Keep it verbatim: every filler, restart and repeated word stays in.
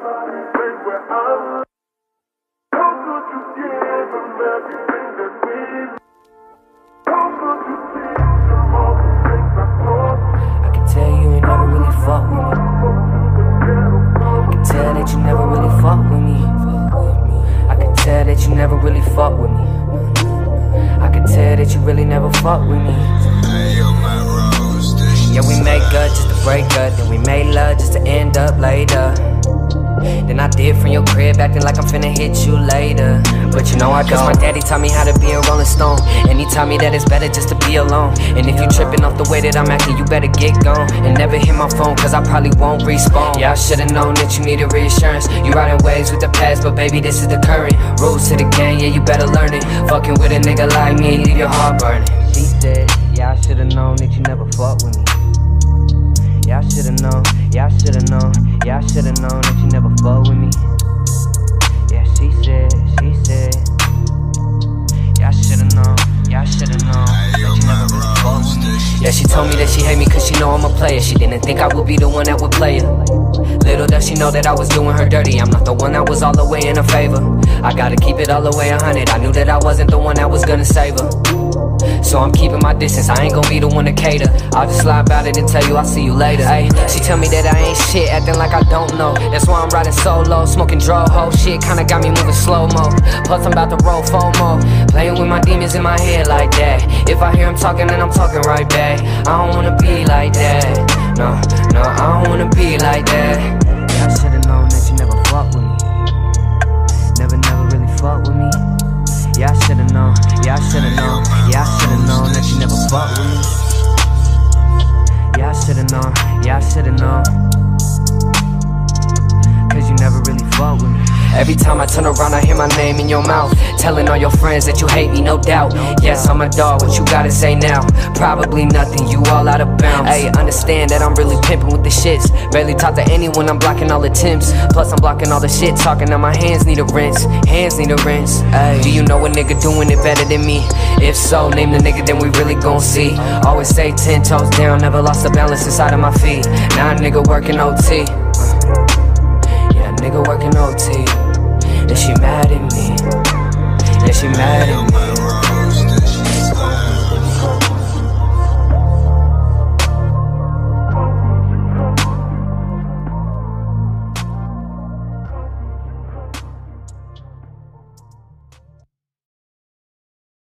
tell you ain't never really fuck with me. I can tell that you never really fuck with me. I can tell that you never really fuck with me. I can tell that you really never fuck with me. Yeah, we make up just to break up, then we made love just to end up later. Then I did from your crib, acting like I'm finna hit you later. But you know I don't. Cause my daddy taught me how to be a rolling stone, and he taught me that it's better just to be alone. And if you tripping off the way that I'm acting, you better get gone and never hit my phone, cause I probably won't respawn. Yeah, I should've known that you needed reassurance. You riding waves with the past, but baby, this is the current. Rules to the game, yeah, you better learn it. Fucking with a nigga like me, leave your heart burning. She said, yeah, I should've known that you never fuck with me. Yeah, I should've known, yeah, I should've known, yeah, I should've known that you never fuck with me. Yeah, she said, she said, yeah, I should've known, yeah, I should've known that you never really fuck with me. Yeah, she told me that she hate me cause she know I'm a player. She didn't think I would be the one that would play her. Little does she know that I was doing her dirty. I'm not the one that was all the way in her favor. I gotta keep it all the way a hundred. I knew that I wasn't the one that was gonna save her, so I'm keeping my distance, I ain't gon' be the one to cater. I'll just lie about it and tell you I'll see you later. Ay, she tell me that I ain't shit, acting like I don't know. That's why I'm riding solo, smoking draw hoe. Shit kinda got me moving slow-mo. Plus I'm about to roll FOMO, playing with my demons in my head like that. If I hear him talking, then I'm talking right back. I don't wanna be like that. No, no, I don't wanna be like that. Yeah, I should've known that you never fuck with me. Never, never really fuck with me. Yeah, I should've known, yeah, I should've known, yeah, I should've known that you never fuck with me. Yeah, I should've known, yeah, I should've known, cause you never really fuck with me. Every time I turn around, I hear my name in your mouth, telling all your friends that you hate me, no doubt. Yes, I'm a dog, what you gotta say now? Probably nothing, you all out of bounds. Hey, understand that I'm really pimping with the shits. Barely talk to anyone, I'm blocking all attempts. Plus I'm blocking all the shit, talking that my hands need a rinse. Hands need a rinse. Ay, do you know a nigga doing it better than me? If so, name the nigga, then we really gon' see. Always say ten toes down, never lost the balance inside of my feet. Now a nigga working O T. Yeah, a nigga working O T. And she mad at me. Yeah, she mad at me.